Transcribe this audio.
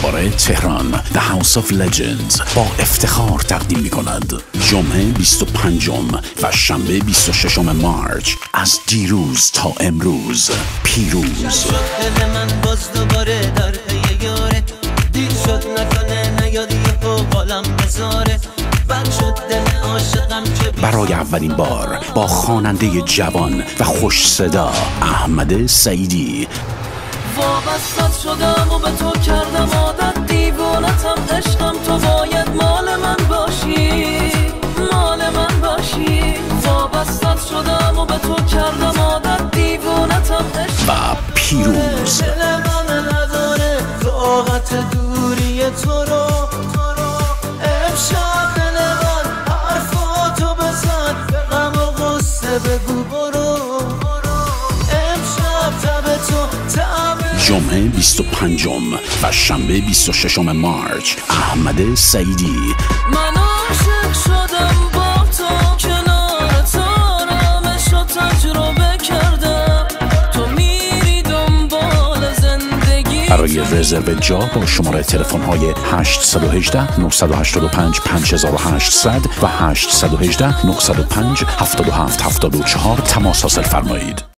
دوباره تهران The House of Legends با افتخار تقدیم می کند جمعه 25 و شنبه 26 مارچ از دیروز تا امروز پیروز. برای اولین بار با خواننده جوان و خوش صدا احمد سعیدی. وابستت شدم و به تو کردم عادت، دیوانتم عشقم، تو باید مال من باشی، مال من باشی. وابستت شدم و به تو کردم عادت، دیوانتم عشقم و پیروز. دل من نداره طاقت دوری تو رو، امشب دل من حرفاتو بزن، به غم و غصه بگو برو، امشب تب تو جمعه 25 و شنبه 26 مارچ احمد سعیدی. من عاشق شدم با تو، کنارت آرامش رو تجربه کردم، تو میری دنبال زندگی. برای رزرو جا با شماره تلفن های 818 985 5800 و 818 905 7774 تماس حاصل فرمایید.